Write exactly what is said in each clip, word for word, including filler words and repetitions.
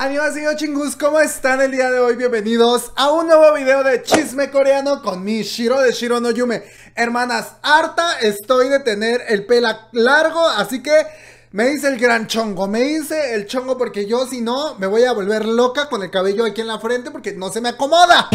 Annyeonghaseyo chingus, ¿cómo están el día de hoy? Bienvenidos a un nuevo video de chisme coreano con mi Shiro de Shiro no Yume. Hermanas, harta estoy de tener el pelo largo, así que me hice el gran chongo. Me hice el chongo porque yo, si no, me voy a volver loca con el cabello aquí en la frente porque no se me acomoda.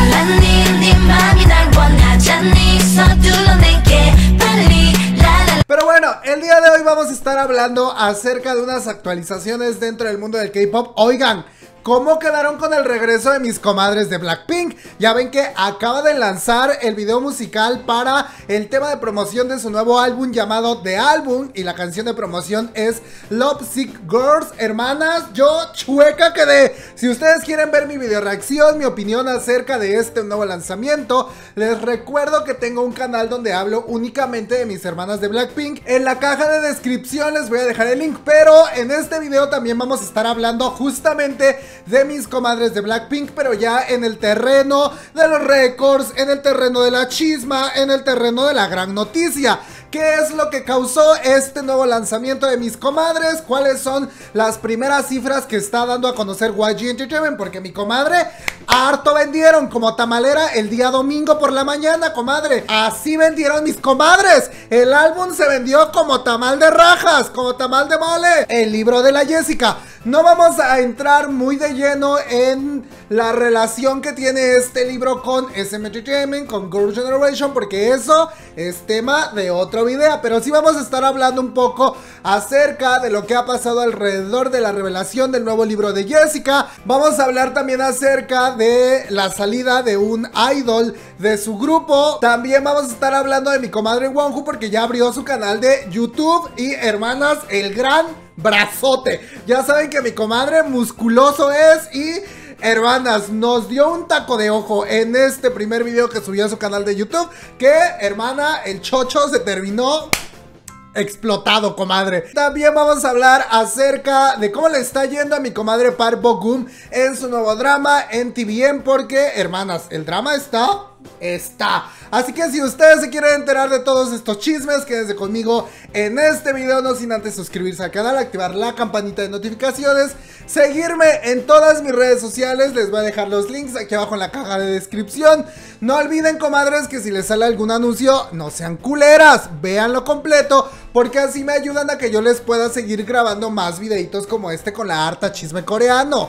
Pero bueno, el día de hoy vamos a estar hablando acerca de unas actualizaciones dentro del mundo del K-pop. Oigan, ¿cómo quedaron con el regreso de mis comadres de Blackpink? Ya ven que acaba de lanzar el video musical para el tema de promoción de su nuevo álbum llamado The Album, y la canción de promoción es Love Sick Girls. Hermanas, yo chueca quedé. Si ustedes quieren ver mi video reacción, mi opinión acerca de este nuevo lanzamiento, les recuerdo que tengo un canal donde hablo únicamente de mis hermanas de Blackpink. En la caja de descripción les voy a dejar el link, pero en este video también vamos a estar hablando justamente de mis comadres de Blackpink, pero ya en el terreno de los récords, en el terreno de la chisma, en el terreno de la gran noticia. ¿Qué es lo que causó este nuevo lanzamiento de mis comadres? ¿Cuáles son las primeras cifras que está dando a conocer Y G Entertainment? Porque mi comadre, harto vendieron como tamalera el día domingo por la mañana, comadre. Así vendieron mis comadres. El álbum se vendió como tamal de rajas, como tamal de mole. El libro de la Jessica. No vamos a entrar muy de lleno en la relación que tiene este libro con S M Entertainment, con Girl Generation, porque eso es tema de otro video. Pero sí vamos a estar hablando un poco acerca de lo que ha pasado alrededor de la revelación del nuevo libro de Jessica. Vamos a hablar también acerca de la salida de un idol de su grupo. También vamos a estar hablando de mi comadre Wonju, porque ya abrió su canal de YouTube. Y hermanas, el gran brazote. Ya saben que mi comadre musculoso es. Y hermanas, nos dio un taco de ojo en este primer video que subió a su canal de YouTube, que, hermana, el chocho se terminó explotado, comadre. También vamos a hablar acerca de cómo le está yendo a mi comadre Park Bo-gum en su nuevo drama en T V N, porque, hermanas, el drama está... está. Así que si ustedes se quieren enterar de todos estos chismes, quédense conmigo en este video, no sin antes suscribirse al canal, activar la campanita de notificaciones, seguirme en todas mis redes sociales. Les voy a dejar los links aquí abajo en la caja de descripción. No olviden, comadres, que si les sale algún anuncio, no sean culeras, véanlo completo, porque así me ayudan a que yo les pueda seguir grabando más videitos como este con la harta chisme coreano.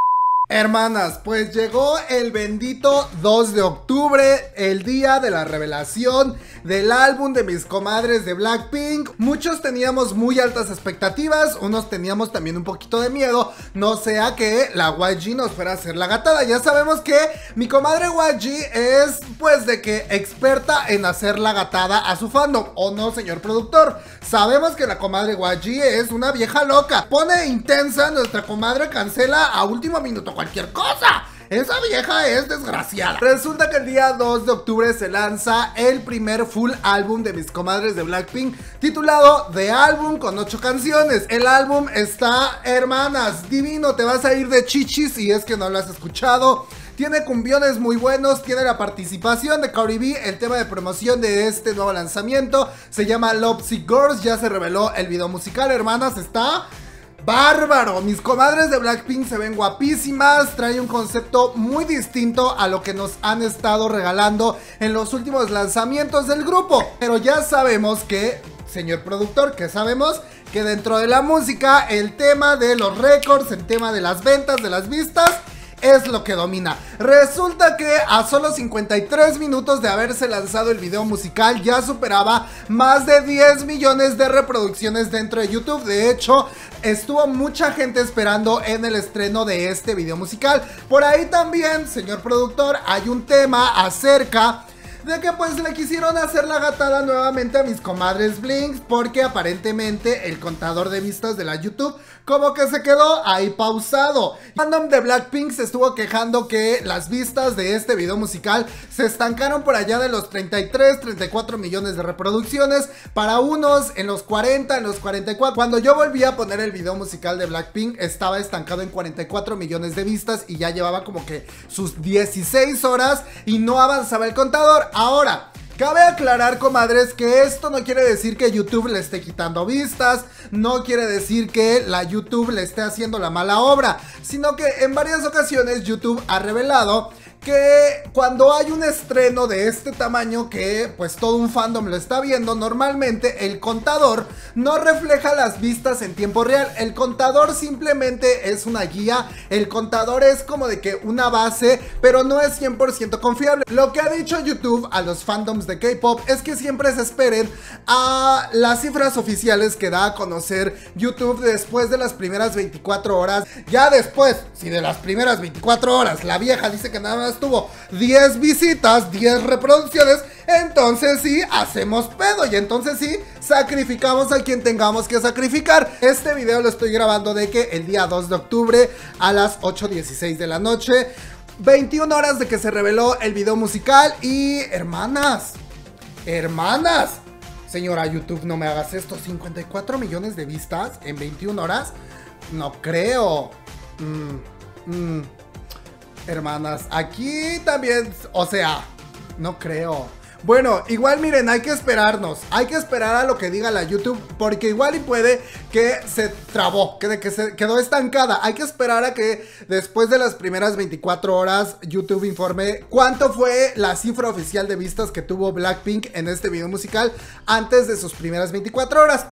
Hermanas, pues llegó el bendito dos de octubre, el día de la revelación del álbum de mis comadres de Blackpink. Muchos teníamos muy altas expectativas, unos teníamos también un poquito de miedo, no sea que la Y G nos fuera a hacer la gatada. Ya sabemos que mi comadre Y G es, pues, de que experta en hacer la gatada a su fandom, ¿o no, señor productor? Sabemos que la comadre Y G es una vieja loca, pone intensa, nuestra comadre cancela a último minuto cualquier cosa. Esa vieja es desgraciada. Resulta que el día dos de octubre se lanza el primer full álbum de mis comadres de Blackpink, titulado The Album, con ocho canciones. El álbum está, hermanas, divino. Te vas a ir de chichis si es que no lo has escuchado. Tiene cumbiones muy buenos, tiene la participación de Cardi B. El tema de promoción de este nuevo lanzamiento se llama Love Sick Girls. Ya se reveló el video musical, hermanas, está bárbaro. Mis comadres de Blackpink se ven guapísimas, trae un concepto muy distinto a lo que nos han estado regalando en los últimos lanzamientos del grupo. Pero ya sabemos que, señor productor, que sabemos que dentro de la música el tema de los récords, el tema de las ventas, de las vistas, es lo que domina. Resulta que a solo cincuenta y tres minutos de haberse lanzado el video musical ya superaba más de diez millones de reproducciones dentro de YouTube. De hecho, estuvo mucha gente esperando en el estreno de este video musical. Por ahí también, señor productor, hay un tema acerca de que pues le quisieron hacer la gatada nuevamente a mis comadres Blinks, porque aparentemente el contador de vistas de la YouTube como que se quedó ahí pausado. El fandom de Blackpink se estuvo quejando que las vistas de este video musical se estancaron por allá de los treinta y tres, treinta y cuatro millones de reproducciones, para unos en los cuarenta, en los cuarenta y cuatro. Cuando yo volví a poner el video musical de Blackpink estaba estancado en cuarenta y cuatro millones de vistas y ya llevaba como que sus dieciséis horas y no avanzaba el contador. Ahora, Cabe aclarar, comadres, que esto no quiere decir que YouTube le esté quitando vistas, no quiere decir que la YouTube le esté haciendo la mala obra, sino que en varias ocasiones YouTube ha revelado que cuando hay un estreno de este tamaño que pues todo un fandom lo está viendo, normalmente el contador no refleja las vistas en tiempo real. El contador simplemente es una guía, el contador es como de que una base, pero no es cien por ciento confiable. Lo que ha dicho YouTube a los fandoms de K-pop es que siempre se esperen a las cifras oficiales que da a conocer YouTube después de las primeras veinticuatro horas. Ya después, si de las primeras veinticuatro horas la vieja dice que nada más tuvo diez visitas, diez reproducciones, entonces sí hacemos pedo y entonces sí sacrificamos a quien tengamos que sacrificar. Este video lo estoy grabando de que el día dos de octubre a las ocho dieciséis de la noche, veintiuna horas de que se reveló el video musical. Y hermanas, hermanas, señora YouTube, no me hagas esto, cincuenta y cuatro millones de vistas en veintiuna horas, no creo. mm, mm. Hermanas, aquí también, o sea, no creo. Bueno, igual miren, hay que esperarnos, hay que esperar a lo que diga la YouTube, porque igual y puede que se trabó, que, de que se quedó estancada. Hay que esperar a que después de las primeras veinticuatro horas YouTube informe cuánto fue la cifra oficial de vistas que tuvo Blackpink en este video musical antes de sus primeras veinticuatro horas.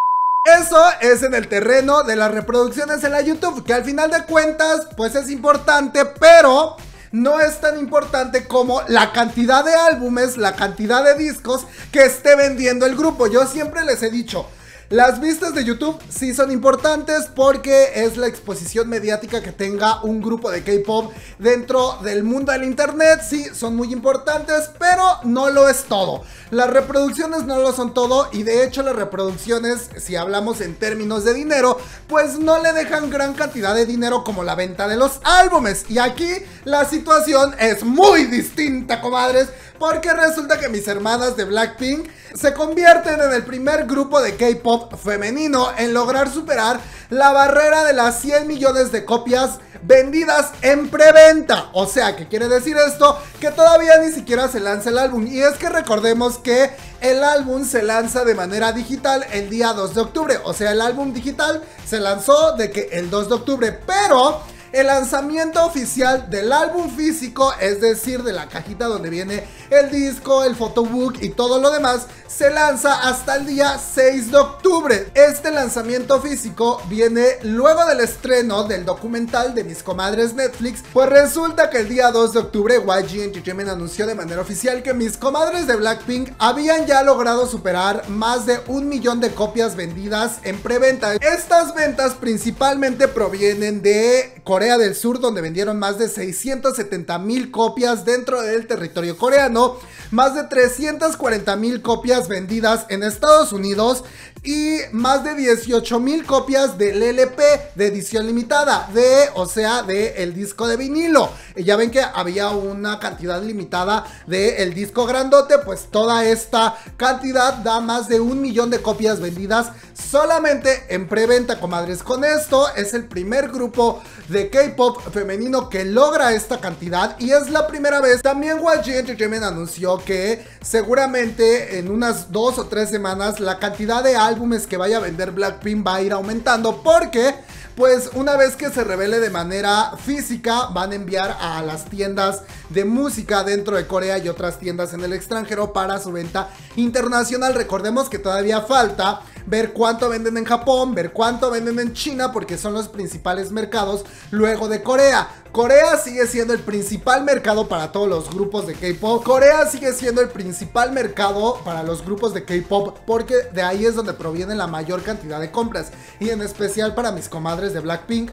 Eso es en el terreno de las reproducciones en la YouTube, que al final de cuentas pues es importante, pero no es tan importante como la cantidad de álbumes, la cantidad de discos que esté vendiendo el grupo. Yo siempre les he dicho, las vistas de YouTube sí son importantes porque es la exposición mediática que tenga un grupo de K-pop dentro del mundo del internet. Sí, son muy importantes, pero no lo es todo. Las reproducciones no lo son todo y de hecho las reproducciones, si hablamos en términos de dinero, pues no le dejan gran cantidad de dinero como la venta de los álbumes. Y aquí la situación es muy distinta, comadres, porque resulta que mis hermanas de Blackpink se convierten en el primer grupo de K-pop femenino en lograr superar la barrera de las cien millones de copias vendidas en preventa. O sea, ¿qué quiere decir esto? Que todavía ni siquiera se lanza el álbum. Y es que recordemos que el álbum se lanza de manera digital el día dos de octubre. O sea, el álbum digital se lanzó de que el dos de octubre, pero el lanzamiento oficial del álbum físico, es decir, de la cajita donde viene el disco, el photobook y todo lo demás, se lanza hasta el día seis de octubre. Este lanzamiento físico viene luego del estreno del documental de mis comadres Netflix, pues resulta que el día dos de octubre Y G Entertainment anunció de manera oficial que mis comadres de Blackpink habían ya logrado superar más de un millón de copias vendidas en preventa. Estas ventas principalmente provienen de Corea del Sur, donde vendieron más de seiscientas setenta mil copias dentro del territorio coreano, más de trescientas cuarenta mil copias vendidas en Estados Unidos y más de dieciocho mil copias del L P de edición limitada, de, o sea, de el disco de vinilo. Y ya ven que había una cantidad limitada del disco grandote, pues toda esta cantidad da más de un millón de copias vendidas solamente en preventa, comadres. Con esto es el primer grupo de K-pop femenino que logra esta cantidad y es la primera vez. También Y G Entertainment anunció que seguramente en unas dos o tres semanas la cantidad de álbumes que vaya a vender Blackpink va a ir aumentando, porque pues una vez que se revele de manera física van a enviar a las tiendas de música dentro de Corea y otras tiendas en el extranjero para su venta internacional. Recordemos que todavía falta ver cuánto venden en Japón, ver cuánto venden en China, porque son los principales mercados luego de Corea. Corea sigue siendo el principal mercado para todos los grupos de K-pop. Corea sigue siendo el principal mercado para los grupos de K-pop porque de ahí es donde proviene la mayor cantidad de compras, y en especial para mis comadres de Blackpink.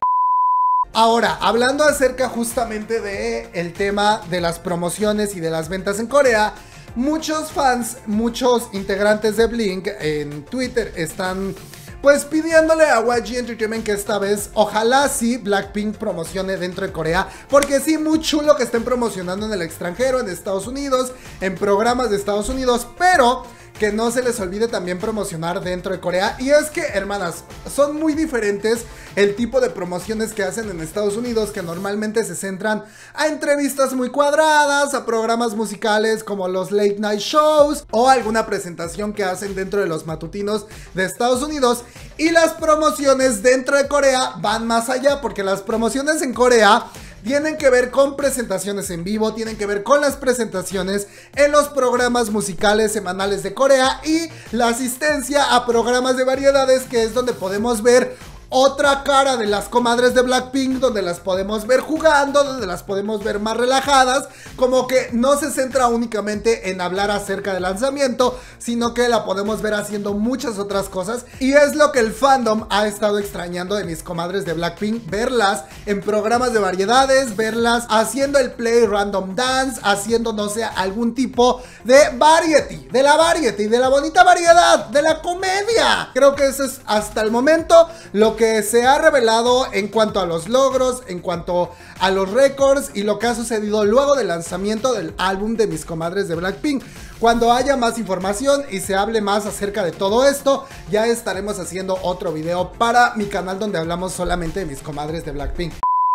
Ahora, hablando acerca justamente de el tema de las promociones y de las ventas en Corea, muchos fans, muchos integrantes de Blink en Twitter están pues pidiéndole a Y G Entertainment que esta vez ojalá sí Blackpink promocione dentro de Corea, porque sí, muy chulo que estén promocionando en el extranjero, en Estados Unidos, en programas de Estados Unidos, pero que no se les olvide también promocionar dentro de Corea. Y es que, hermanas, son muy diferentes el tipo de promociones que hacen en Estados Unidos, que normalmente se centran a entrevistas muy cuadradas, a programas musicales como los late night shows o alguna presentación que hacen dentro de los matutinos de Estados Unidos. Y las promociones dentro de Corea van más allá, porque las promociones en Corea tienen que ver con presentaciones en vivo, tienen que ver con las presentaciones en los programas musicales semanales de Corea y la asistencia a programas de variedades, que es donde podemos ver otra cara de las comadres de Blackpink, donde las podemos ver jugando, donde las podemos ver más relajadas, como que no se centra únicamente en hablar acerca del lanzamiento, sino que la podemos ver haciendo muchas otras cosas. Y es lo que el fandom ha estado extrañando de mis comadres de Blackpink, verlas en programas de variedades, verlas haciendo el play random dance, haciendo, no sé, algún tipo de variety, de la variety, de la bonita variedad, de la comedia. Creo que eso es hasta el momento lo que que se ha revelado en cuanto a los logros, en cuanto a los récords y lo que ha sucedido luego del lanzamiento del álbum de mis comadres de Blackpink. Cuando haya más información y se hable más acerca de todo esto, ya estaremos haciendo otro video para mi canal donde hablamos solamente de mis comadres de Blackpink.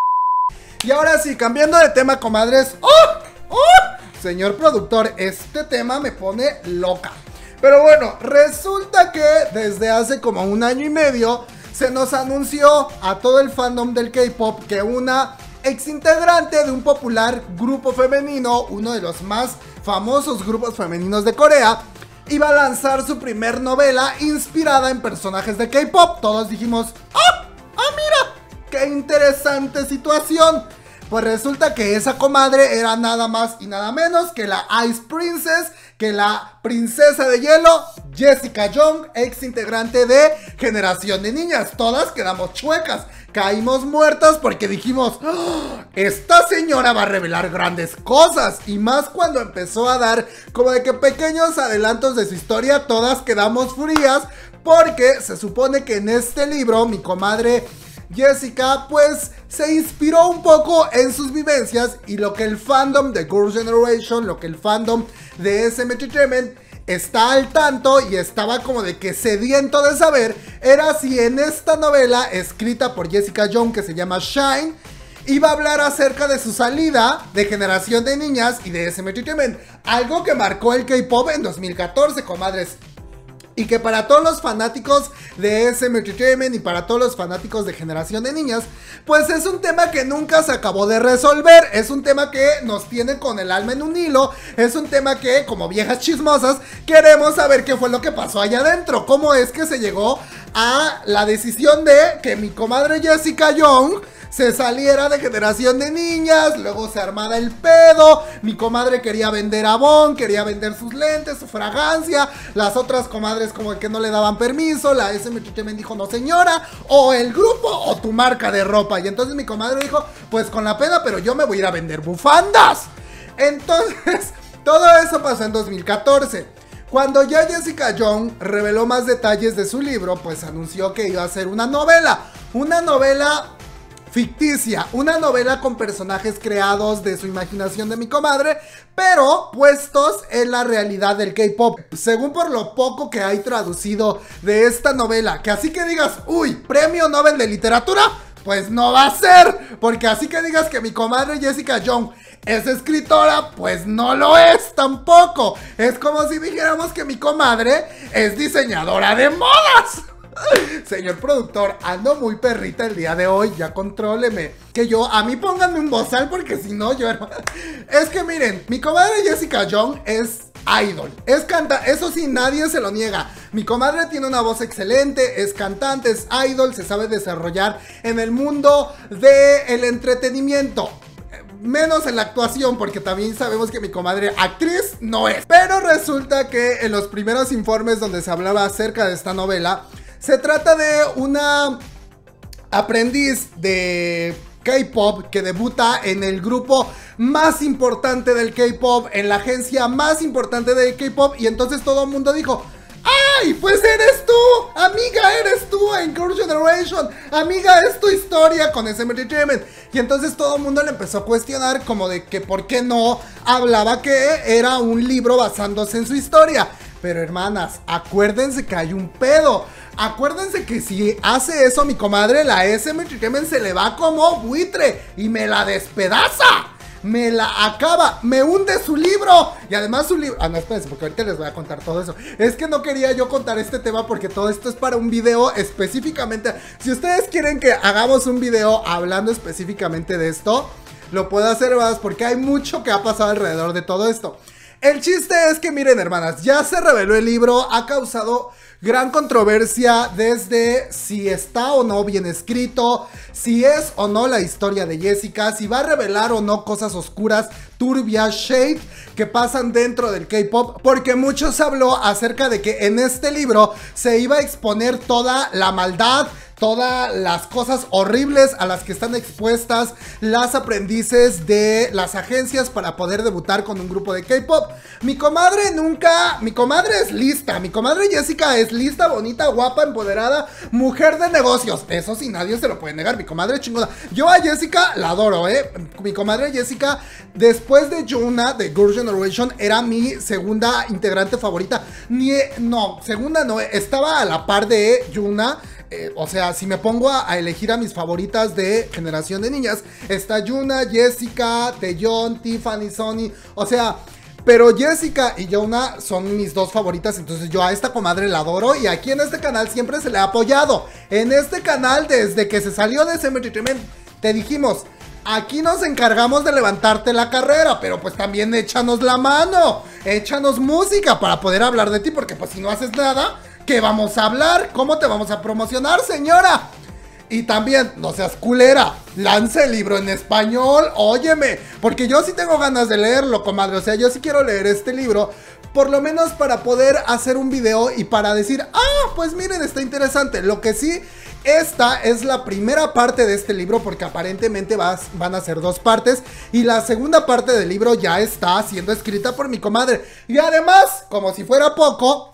Y ahora sí, cambiando de tema, comadres. ¡Oh! ¡Oh! Señor productor, este tema me pone loca. Pero bueno, resulta que desde hace como un año y medio se nos anunció a todo el fandom del K-pop que una ex integrante de un popular grupo femenino, uno de los más famosos grupos femeninos de Corea, iba a lanzar su primer novela inspirada en personajes de K-pop. Todos dijimos, ¡ah! ¡Ah, mira! ¡Qué interesante situación! Pues resulta que esa comadre era nada más y nada menos que la Ice Princess, que la princesa de hielo, Jessica Jung, ex integrante de Generación de Niñas. Todas quedamos chuecas, caímos muertas porque dijimos, ¡oh! Esta señora va a revelar grandes cosas. Y más cuando empezó a dar como de que pequeños adelantos de su historia, todas quedamos frías porque se supone que en este libro mi comadre Jessica pues se inspiró un poco en sus vivencias, y lo que el fandom de Girls' Generation, lo que el fandom de S M Entertainment está al tanto y estaba como de que sediento de saber, era si en esta novela escrita por Jessica Jung, que se llama Shine, iba a hablar acerca de su salida de Generación de Niñas y de S M Entertainment, algo que marcó el K-pop en dos mil catorce, comadres. Y que para todos los fanáticos de S M Entertainment y para todos los fanáticos de Generación de Niñas, pues es un tema que nunca se acabó de resolver. Es un tema que nos tiene con el alma en un hilo. Es un tema que, como viejas chismosas, queremos saber qué fue lo que pasó allá adentro. Cómo es que se llegó a la decisión de que mi comadre Jessica Jung se saliera de Generación de Niñas, luego se armara el pedo, mi comadre quería vender Avon, quería vender sus lentes, su fragancia, las otras comadres como que no le daban permiso, la S M Entertainment dijo, no señora, o el grupo o tu marca de ropa, y entonces mi comadre dijo, pues con la pena, pero yo me voy a ir a vender bufandas. Entonces, todo eso pasó en dos mil catorce. Cuando ya Jessica Jung reveló más detalles de su libro, pues anunció que iba a hacer una novela, una novela ficticia, una novela con personajes creados de su imaginación de mi comadre, pero puestos en la realidad del K-pop. Según por lo poco que hay traducido de esta novela, que así que digas, uy, premio Nobel de literatura, pues no va a ser, porque así que digas que mi comadre Jessica Jung es escritora, pues no lo es tampoco. Es como si dijéramos que mi comadre es diseñadora de modas. Señor productor, ando muy perrita el día de hoy, ya contróleme. Que yo, a mí pónganme un bozal porque si no yo... Es que miren, mi comadre Jessica Jung es idol, es canta, eso sí, nadie se lo niega. Mi comadre tiene una voz excelente, es cantante, es idol, se sabe desarrollar en el mundo del entretenimiento. Menos en la actuación, porque también sabemos que mi comadre actriz no es. Pero resulta que en los primeros informes donde se hablaba acerca de esta novela, se trata de una aprendiz de K-pop que debuta en el grupo más importante del K-pop, en la agencia más importante del K-pop, y entonces todo el mundo dijo, ¡ay, pues eres tú! ¡Amiga, eres tú en Girls' Generation! ¡Amiga, es tu historia con S M Entertainment! Y entonces todo el mundo le empezó a cuestionar como de que por qué no hablaba que era un libro basándose en su historia. Pero hermanas, acuérdense que hay un pedo. Acuérdense que si hace eso mi comadre, la S M Entertainment se le va como buitre y me la despedaza. Me la acaba, me hunde su libro. Y además su libro... Ah, no, espérense, porque ahorita les voy a contar todo eso. Es que no quería yo contar este tema porque todo esto es para un video específicamente. Si ustedes quieren que hagamos un video hablando específicamente de esto, lo puedo hacer más porque hay mucho que ha pasado alrededor de todo esto. El chiste es que, miren, hermanas, ya se reveló el libro, ha causado gran controversia desde si está o no bien escrito, si es o no la historia de Jessica, si va a revelar o no cosas oscuras, turbias, shade que pasan dentro del K-pop, porque muchos habló acerca de que en este libro se iba a exponer toda la maldad, todas las cosas horribles a las que están expuestas las aprendices de las agencias para poder debutar con un grupo de K-pop. Mi comadre nunca, mi comadre es lista, mi comadre Jessica es lista, bonita, guapa, empoderada, mujer de negocios. Eso sí, nadie se lo puede negar, mi comadre chingona. Yo a Jessica la adoro, eh. Mi comadre Jessica, después de Yuna, de Girls' Generation, era mi segunda integrante favorita. Ni, no, segunda no, estaba a la par de Yuna. Eh, o sea, si me pongo a, a elegir a mis favoritas de Generación de Niñas, está Yuna, Jessica, Taeyeon, Tiffany, Sonny. O sea, pero Jessica y Yuna son mis dos favoritas. Entonces yo a esta comadre la adoro. Y aquí en este canal siempre se le ha apoyado. En este canal, desde que se salió de S M Entertainment, te dijimos: aquí nos encargamos de levantarte la carrera, pero pues también échanos la mano, échanos música para poder hablar de ti, porque pues si no haces nada, ¿qué vamos a hablar? ¿Cómo te vamos a promocionar, señora? Y también, no seas culera, lance el libro en español, óyeme, porque yo sí tengo ganas de leerlo, comadre. O sea, yo sí quiero leer este libro, por lo menos para poder hacer un video y para decir: ah, pues miren, está interesante. Lo que sí, esta es la primera parte de este libro, porque aparentemente vas, van a ser dos partes, y la segunda parte del libro ya está siendo escrita por mi comadre. Y además, como si fuera poco,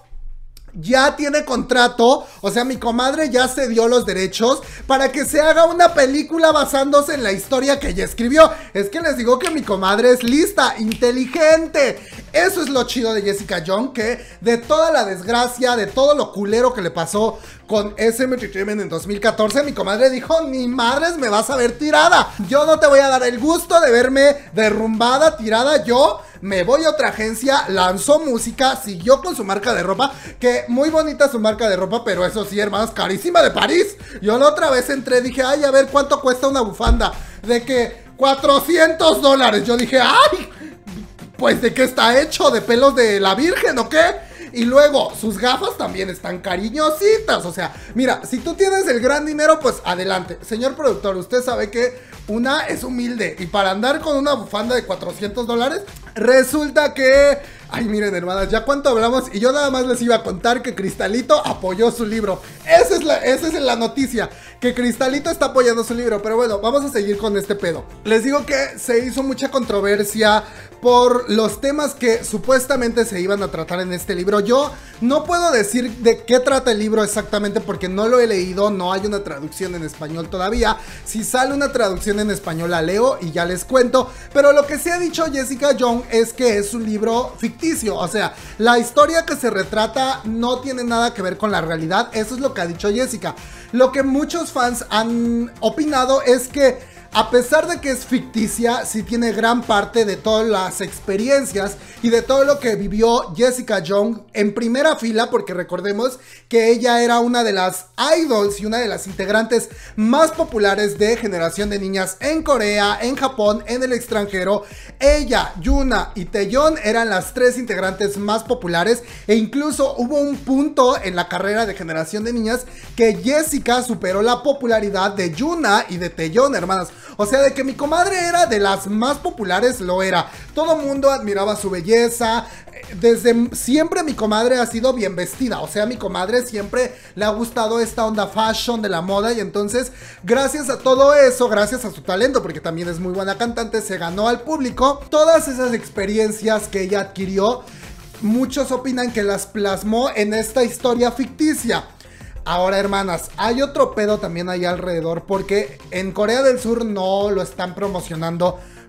ya tiene contrato, o sea, mi comadre ya cedió los derechos para que se haga una película basándose en la historia que ella escribió. Es que les digo que mi comadre es lista, inteligente. Eso es lo chido de Jessica Jung, que de toda la desgracia, de todo lo culero que le pasó con S M Entertainment en dos mil catorce, mi comadre dijo: ni madres me vas a ver tirada. Yo no te voy a dar el gusto de verme derrumbada, tirada. Yo me voy a otra agencia, lanzó música, siguió con su marca de ropa, que muy bonita su marca de ropa, pero eso sí, hermanos, carísima de París. Yo la otra vez entré, dije: ay, a ver cuánto cuesta una bufanda. De que cuatrocientos dólares. Yo dije: ay, pues ¿de qué está hecho? ¿De pelos de la Virgen o qué? Y luego, sus gafas también están cariñositas. O sea, mira, si tú tienes el gran dinero, pues adelante. Señor productor, usted sabe que una es humilde, y para andar con una bufanda de cuatrocientos dólares, resulta que... ay, miren, hermanas, ya cuánto hablamos, y yo nada más les iba a contar que Cristalito apoyó su libro. Esa es la, esa es la noticia, que Cristalito está apoyando su libro. Pero bueno, vamos a seguir con este pedo. Les digo que se hizo mucha controversia por los temas que supuestamente se iban a tratar en este libro. Yo no puedo decir de qué trata el libro exactamente porque no lo he leído, no hay una traducción en español todavía. Si sale una traducción en español la leo y ya les cuento. Pero lo que sí ha dicho Jessica Jung es que es un libro ficticio. O sea, la historia que se retrata no tiene nada que ver con la realidad. Eso es lo que ha dicho Jessica. Lo que muchos fans han opinado es que, a pesar de que es ficticia, sí tiene gran parte de todas las experiencias y de todo lo que vivió Jessica Jung en primera fila, porque recordemos que ella era una de las idols y una de las integrantes más populares de Generación de Niñas en Corea, en Japón, en el extranjero. Ella, Yuna y Taeyeon eran las tres integrantes más populares, e incluso hubo un punto en la carrera de Generación de Niñas que Jessica superó la popularidad de Yuna y de Taeyeon, hermanas. O sea, de que mi comadre era de las más populares, lo era. Todo mundo admiraba su belleza. Desde siempre mi comadre ha sido bien vestida. O sea, a mi comadre siempre le ha gustado esta onda fashion de la moda. Y entonces, gracias a todo eso, gracias a su talento, porque también es muy buena cantante, se ganó al público. Todas esas experiencias que ella adquirió, muchos opinan que las plasmó en esta historia ficticia. Ahora, hermanas, hay otro pedo también ahí alrededor, porque en Corea del Sur no lo están promocionando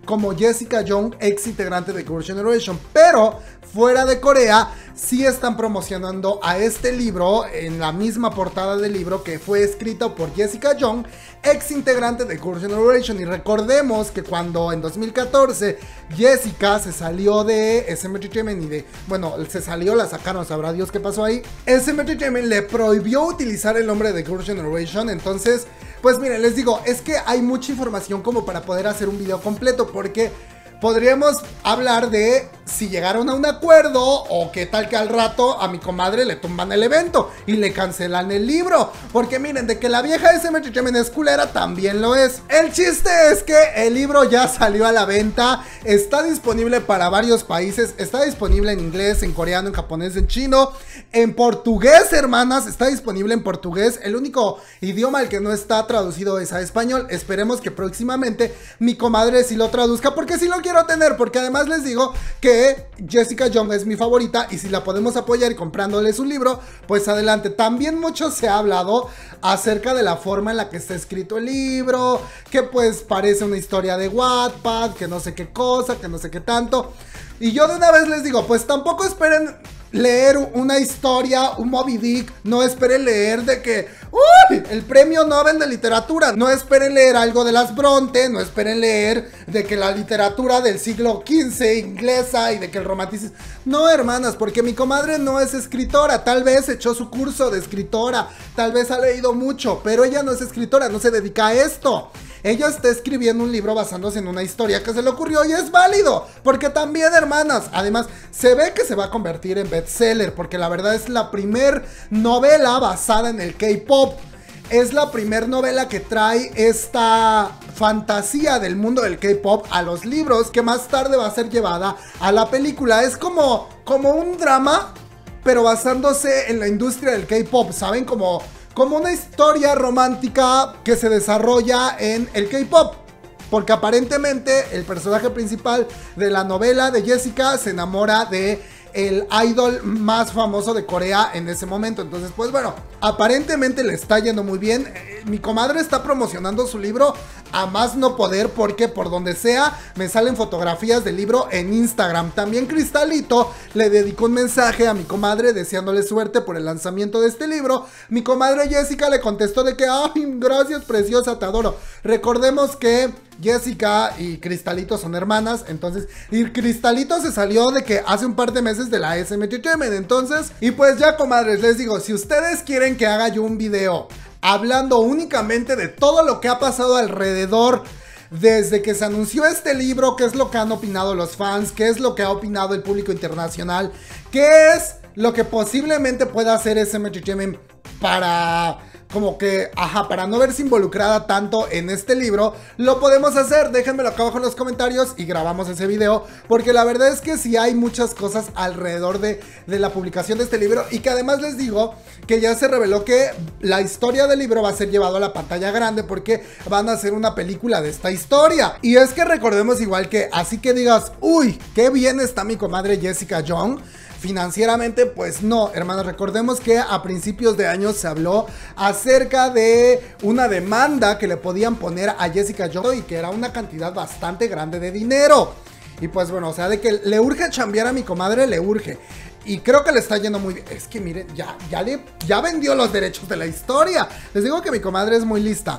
como Jessica Young, ex integrante de Girls' Generation, pero fuera de Corea sí están promocionando a este libro en la misma portada del libro que fue escrito por Jessica Young, ex integrante de Girls' Generation. Y recordemos que cuando en dos mil catorce Jessica se salió de S M Entertainment y de, bueno, se salió, la sacaron, sabrá Dios qué pasó ahí, S M Entertainment le prohibió utilizar el nombre de Girls' Generation. Entonces, pues miren, les digo, es que hay mucha información como para poder hacer un video completo, porque podríamos hablar de si llegaron a un acuerdo o qué tal que al rato a mi comadre le tumban el evento y le cancelan el libro. Porque miren, de que la vieja S M Entertainment es culera, también lo es. El chiste es que el libro ya salió a la venta, está disponible para varios países, está disponible en inglés, en coreano, en japonés, en chino, en portugués, hermanas, está disponible en portugués. El único idioma al que no está traducido es a español. Esperemos que próximamente mi comadre sí lo traduzca, porque sí lo quiero tener, porque además les digo que Jessica Young es mi favorita y si la podemos apoyar y comprándole su libro, pues adelante. También mucho se ha hablado acerca de la forma en la que está escrito el libro, que pues parece una historia de Wattpad, que no sé qué cosa, que no sé qué tanto. Y yo de una vez les digo, pues tampoco esperen leer una historia, un Moby Dick, no esperen leer de que ¡uy! El premio Nobel de literatura, no esperen leer algo de las Bronte, no esperen leer de que la literatura del siglo quince inglesa y de que el romanticismo, no, hermanas, porque mi comadre no es escritora, tal vez echó su curso de escritora, tal vez ha leído mucho, pero ella no es escritora, no se dedica a esto. Ella está escribiendo un libro basándose en una historia que se le ocurrió y es válido, porque también, hermanas, además se ve que se va a convertir en bestseller, porque la verdad es la primer novela basada en el K-pop. Es la primer novela que trae esta fantasía del mundo del K-pop a los libros, que más tarde va a ser llevada a la película. Es como, como un drama, pero basándose en la industria del K-pop, ¿saben? Como... como una historia romántica que se desarrolla en el K-pop. Porque aparentemente el personaje principal de la novela de Jessica se enamora de el idol más famoso de Corea en ese momento. Entonces, pues bueno, aparentemente le está yendo muy bien. Eh, mi comadre está promocionando su libro a más no poder, porque por donde sea me salen fotografías del libro en Instagram. También Cristalito le dedicó un mensaje a mi comadre deseándole suerte por el lanzamiento de este libro. Mi comadre Jessica le contestó de que, ay, gracias preciosa, te adoro. Recordemos que Jessica y Cristalito son hermanas, entonces, y Cristalito se salió de que hace un par de meses de la S M Entertainment, entonces, y pues ya, comadres, les digo, si ustedes quieren que haga yo un video hablando únicamente de todo lo que ha pasado alrededor desde que se anunció este libro, qué es lo que han opinado los fans, qué es lo que ha opinado el público internacional, qué es lo que posiblemente pueda hacer S M Entertainment para... como que, ajá, para no verse involucrada tanto en este libro, lo podemos hacer. Déjenmelo acá abajo en los comentarios y grabamos ese video, porque la verdad es que sí hay muchas cosas alrededor de, de la publicación de este libro, y que además les digo que ya se reveló que la historia del libro va a ser llevado a la pantalla grande, porque van a hacer una película de esta historia. Y es que recordemos igual que, así que digas, uy, qué bien está mi comadre Jessica Young financieramente, pues no, hermanos. Recordemos que a principios de año se habló acerca de una demanda que le podían poner a Jessica Young y que era una cantidad bastante grande de dinero. Y pues bueno, o sea, de que le urge chambear a mi comadre, le urge. Y creo que le está yendo muy bien. Es que miren, ya, ya, le, ya vendió los derechos de la historia. Les digo que mi comadre es muy lista.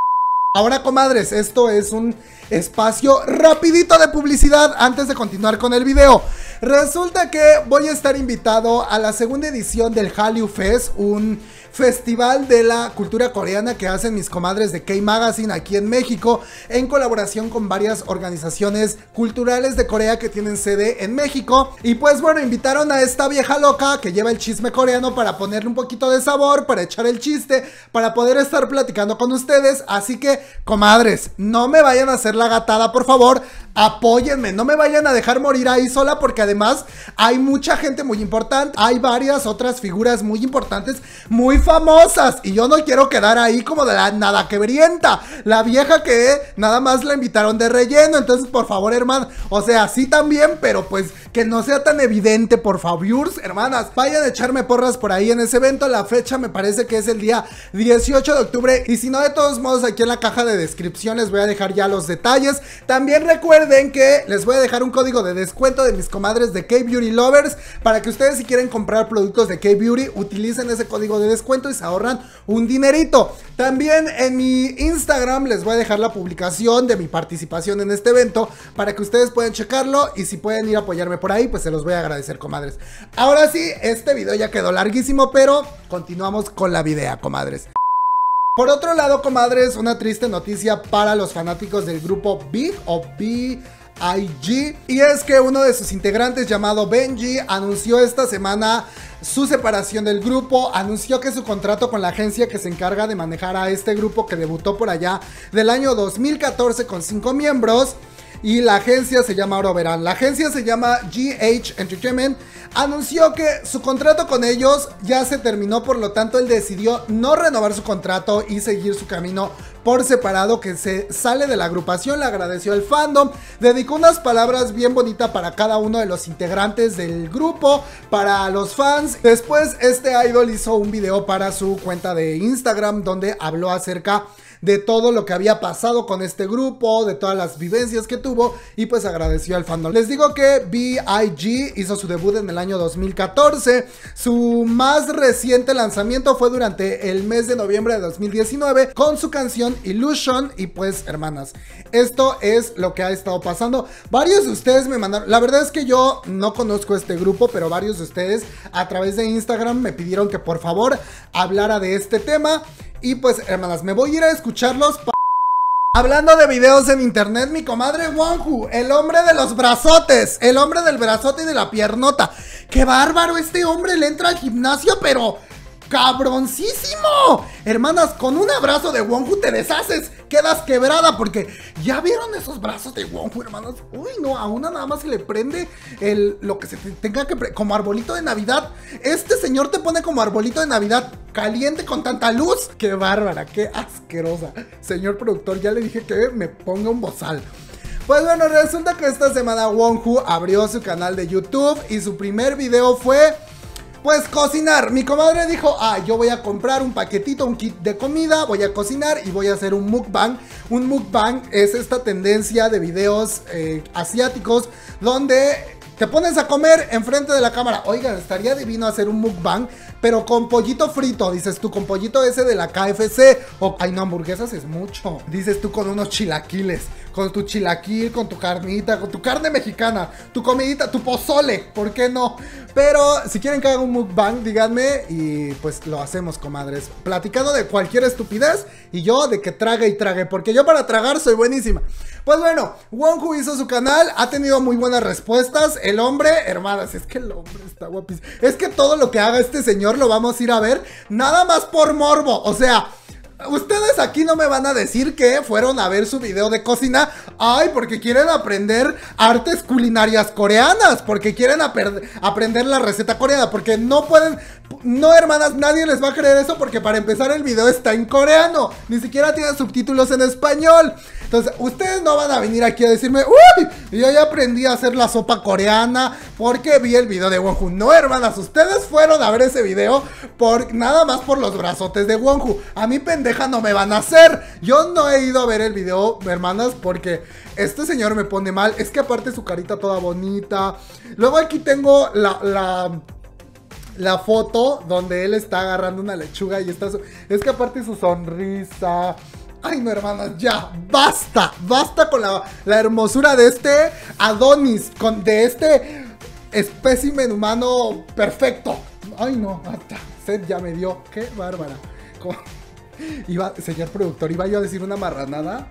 Ahora, comadres, esto es un espacio rapidito de publicidad antes de continuar con el video. Resulta que voy a estar invitado a la segunda edición del Hallyu Fest, un festival de la cultura coreana que hacen mis comadres de K-Magazine aquí en México, en colaboración con varias organizaciones culturales de Corea que tienen sede en México. Y pues bueno, invitaron a esta vieja loca que lleva el chisme coreano para ponerle un poquito de sabor, para echar el chiste, para poder estar platicando con ustedes. Así que, comadres, no me vayan a hacer la gatada, por favor, apóyenme, no me vayan a dejar morir ahí sola, porque además hay mucha gente muy importante, hay varias otras figuras muy importantes, muy famosas, y yo no quiero quedar ahí como de la nada quebrienta, la vieja que nada más la invitaron de relleno. Entonces por favor, hermano, o sea, sí también, pero pues que no sea tan evidente, por favor, hermanas, vayan a echarme porras por ahí en ese evento. La fecha me parece que es el día dieciocho de octubre, y si no, de todos modos aquí en la caja de descripción les voy a dejar ya los detalles. También recuerden que les voy a dejar un código de descuento de mis comadres de K-Beauty Lovers, para que ustedes, si quieren comprar productos de K-Beauty, utilicen ese código de descuento y se ahorran un dinerito. También en mi Instagram les voy a dejar la publicación de mi participación en este evento, para que ustedes puedan checarlo, y si pueden ir a apoyarme por ahí, pues se los voy a agradecer, comadres. Ahora sí, este video ya quedó larguísimo, pero continuamos con la video, comadres. Por otro lado, comadres, una triste noticia para los fanáticos del grupo Big o B I G, y es que uno de sus integrantes, llamado Benji, anunció esta semana su separación del grupo. Anunció que su contrato con la agencia que se encarga de manejar a este grupo, que debutó por allá del año dos mil catorce con cinco miembros, y la agencia se llama, ahora verán, la agencia se llama G H Entertainment, anunció que su contrato con ellos ya se terminó. Por lo tanto, él decidió no renovar su contrato y seguir su camino por separado, que se sale de la agrupación. Le agradeció al fandom, dedicó unas palabras bien bonitas para cada uno de los integrantes del grupo, para los fans. Después, este idol hizo un video para su cuenta de Instagram, donde habló acerca de todo lo que había pasado con este grupo, de todas las vivencias que tuvo, y pues agradeció al fandom. Les digo que B I G hizo su debut en el año dos mil catorce. Su más reciente lanzamiento fue durante el mes de noviembre de dos mil diecinueve con su canción Illusion. Y pues, hermanas, esto es lo que ha estado pasando. Varios de ustedes me mandaron, la verdad es que yo no conozco este grupo, pero varios de ustedes a través de Instagram me pidieron que por favor hablara de este tema. Y pues, hermanas, me voy a ir a escucharlos. Hablando de videos en internet, mi comadre Wonhu, el hombre de los brazotes, el hombre del brazote y de la piernota. ¡Qué bárbaro! Este hombre le entra al gimnasio, pero cabroncísimo. Hermanas, con un abrazo de Wonhu te deshaces, quedas quebrada, porque ya vieron esos brazos de Wonhu, hermanas. Uy, no, a una nada más se le prende el, lo que se te tenga que pre como arbolito de Navidad. Este señor te pone como arbolito de Navidad, caliente con tanta luz. Qué bárbara, qué asquerosa. Señor productor, ya le dije que me ponga un bozal. Pues bueno, resulta que esta semana Wonhu abrió su canal de YouTube y su primer video fue, pues, cocinar. Mi comadre dijo, ah, yo voy a comprar un paquetito, un kit de comida, voy a cocinar y voy a hacer un mukbang. Un mukbang es esta tendencia de videos eh, asiáticos donde te pones a comer enfrente de la cámara. Oigan, estaría divino hacer un mukbang, pero con pollito frito, dices tú, con pollito ese de la K F C. O, ay no, hamburguesas es mucho. Dices tú, con unos chilaquiles, con tu chilaquil, con tu carnita, con tu carne mexicana, tu comidita, tu pozole, ¿por qué no? Pero si quieren que haga un mukbang, díganme y pues lo hacemos, comadres. Platicando de cualquier estupidez y yo de que trague y trague, porque yo para tragar soy buenísima. Pues bueno, Wonhu hizo su canal, ha tenido muy buenas respuestas. El hombre, hermanas, es que el hombre está guapísimo. Es que todo lo que haga este señor lo vamos a ir a ver nada más por morbo. O sea, ustedes aquí no me van a decir que fueron a ver su video de cocina, ay, porque quieren aprender artes culinarias coreanas, porque quieren aprender la receta coreana, porque no pueden, no, hermanas, nadie les va a creer eso, porque para empezar el video está en coreano, ni siquiera tiene subtítulos en español. Entonces, ustedes no van a venir aquí a decirme, uy, yo ya aprendí a hacer la sopa coreana porque vi el video de Wonhu. No, hermanas, ustedes fueron a ver ese video por nada más por los brazotes de Wonhu. A mí, pendeja, no me van a hacer. Yo no he ido a ver el video, hermanas, porque este señor me pone mal. Es que aparte su carita toda bonita. Luego aquí tengo la... la La foto donde él está agarrando una lechuga y está su... Es que aparte su sonrisa... Ay no, hermanas, ya, basta, basta con la, la hermosura de este Adonis, con, de este espécimen humano perfecto. Ay no, hasta sed ya me dio, qué bárbara. Como... Iba, señor productor, iba yo a decir una marranada.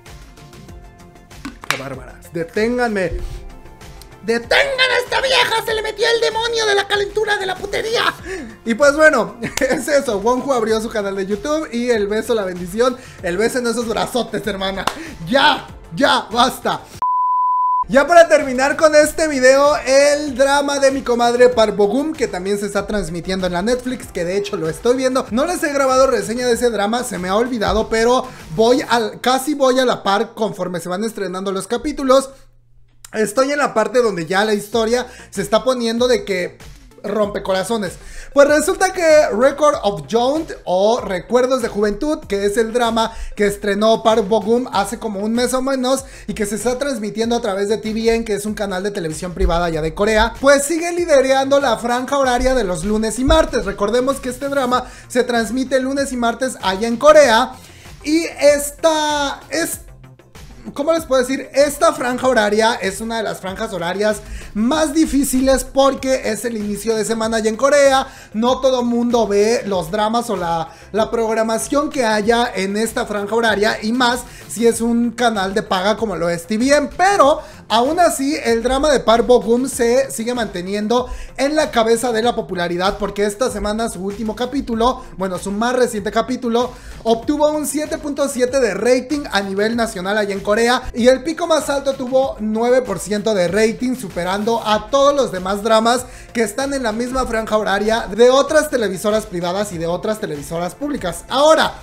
Qué bárbara, deténganme. ¡Detengan a esta vieja! ¡Se le metió el demonio de la calentura de la putería! Y pues bueno, es eso. Wonhu abrió su canal de YouTube y el beso, la bendición. El beso en esos brazotes, hermana. ¡Ya! ¡Ya! ¡Basta! Ya para terminar con este video, el drama de mi comadre Park Bo-gum, que también se está transmitiendo en la Netflix, que de hecho lo estoy viendo. No les he grabado reseña de ese drama, se me ha olvidado, pero voy al, casi voy a la par conforme se van estrenando los capítulos. Estoy en la parte donde ya la historia se está poniendo de que rompe corazones. Pues resulta que Record of Youth o Recuerdos de Juventud, que es el drama que estrenó Park Bo-gum hace como un mes o menos y que se está transmitiendo a través de T V N, que es un canal de televisión privada ya de Corea, pues sigue liderando la franja horaria de los lunes y martes. Recordemos que este drama se transmite lunes y martes allá en Corea y esta es... ¿Cómo les puedo decir? Esta franja horaria es una de las franjas horarias más difíciles porque es el inicio de semana allá en Corea. No todo mundo ve los dramas o la, la programación que haya en esta franja horaria, y más si es un canal de paga como lo es T V N. Pero aún así el drama de Park Bo-gum se sigue manteniendo en la cabeza de la popularidad, porque esta semana su último capítulo, bueno, su más reciente capítulo, obtuvo un siete punto siete de rating a nivel nacional allá en Corea. Corea, y el pico más alto tuvo nueve por ciento de rating, superando a todos los demás dramas que están en la misma franja horaria de otras televisoras privadas y de otras televisoras públicas. Ahora,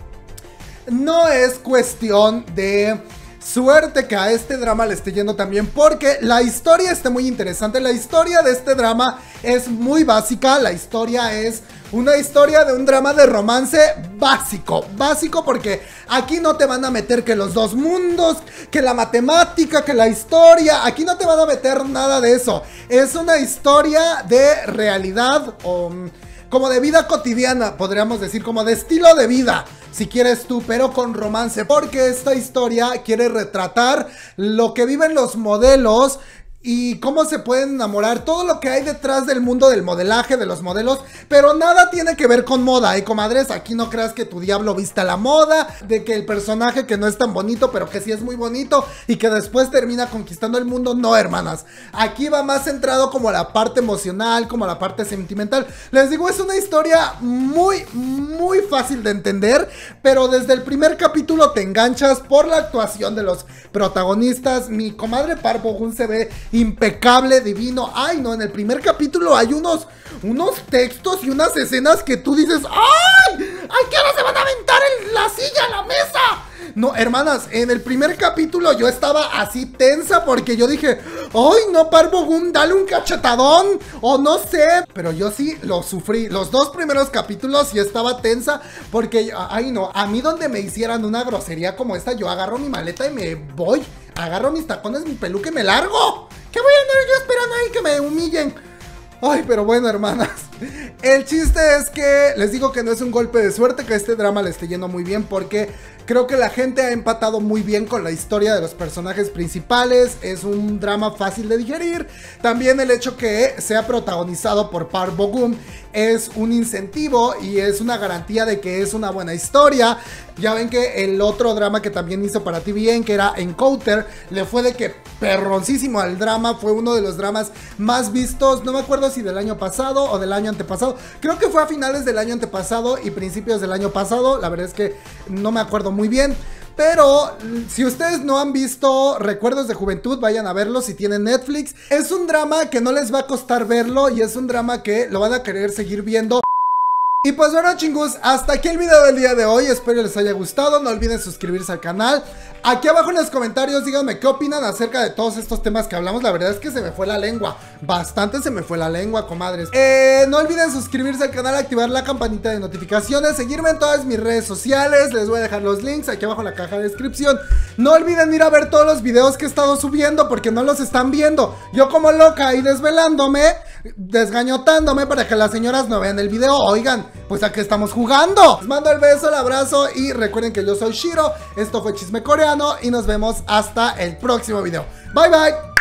no es cuestión de suerte que a este drama le esté yendo también, porque la historia está muy interesante. La historia de este drama es muy básica. La historia es una historia de un drama de romance básico, básico porque aquí no te van a meter que los dos mundos, que la matemática, que la historia, aquí no te van a meter nada de eso. Es una historia de realidad o como de vida cotidiana, podríamos decir, como de estilo de vida, si quieres tú, pero con romance, porque esta historia quiere retratar lo que viven los modelos y cómo se pueden enamorar, todo lo que hay detrás del mundo del modelaje, de los modelos, pero nada tiene que ver con moda, ¿eh, comadres? Aquí no creas que tu diablo vista la moda, de que el personaje que no es tan bonito, pero que sí es muy bonito, y que después termina conquistando el mundo. No, hermanas, aquí va más centrado como a la parte emocional, como a la parte sentimental. Les digo, es una historia muy, muy fácil de entender, pero desde el primer capítulo te enganchas por la actuación de los protagonistas. Mi comadre Park Bo-gum se ve impecable, divino. Ay, no, en el primer capítulo hay unos unos textos y unas escenas que tú dices, ¡ay! ¡Ay, qué ahora se van a aventar en la silla, la mesa! No, hermanas, en el primer capítulo yo estaba así tensa porque yo dije, ¡ay, no, Park Bo-gum, dale un cachetadón! O no sé, pero yo sí lo sufrí. Los dos primeros capítulos y estaba tensa porque, ay, no, a mí donde me hicieran una grosería como esta, yo agarro mi maleta y me voy. Agarro mis tacones, mi peluca y me largo. ¿Qué voy a andar yo esperando ahí que me humillen? Ay, pero bueno, hermanas, el chiste es que les digo que no es un golpe de suerte que este drama le esté yendo muy bien, porque creo que la gente ha empatado muy bien con la historia de los personajes principales. Es un drama fácil de digerir. También el hecho que sea protagonizado por Park Bo-gum es un incentivo y es una garantía de que es una buena historia. Ya ven que el otro drama que también hizo para T V N, que era Encounter, le fue de que perroncísimo al drama. Fue uno de los dramas más vistos, no me acuerdo si del año pasado o del año antepasado. Creo que fue a finales del año antepasado y principios del año pasado. La verdad es que no me acuerdo muy bien. Pero si ustedes no han visto Recuerdos de Juventud, vayan a verlo si tienen Netflix. Es un drama que no les va a costar verlo y es un drama que lo van a querer seguir viendo. Y pues bueno, chingus, hasta aquí el video del día de hoy. Espero les haya gustado. No olviden suscribirse al canal. Aquí abajo en los comentarios díganme qué opinan acerca de todos estos temas que hablamos. La verdad es que se me fue la lengua. Bastante se me fue la lengua, comadres. eh, No olviden suscribirse al canal, activar la campanita de notificaciones, seguirme en todas mis redes sociales. Les voy a dejar los links aquí abajo en la caja de descripción. No olviden ir a ver todos los videos que he estado subiendo, porque no los están viendo. Yo como loca ahí desvelándome, desgañotándome para que las señoras no vean el video. Oigan, pues aquí estamos jugando. Les mando el beso, el abrazo y recuerden que yo soy Shiro. Esto fue Chisme Coreano y nos vemos hasta el próximo video. Bye bye.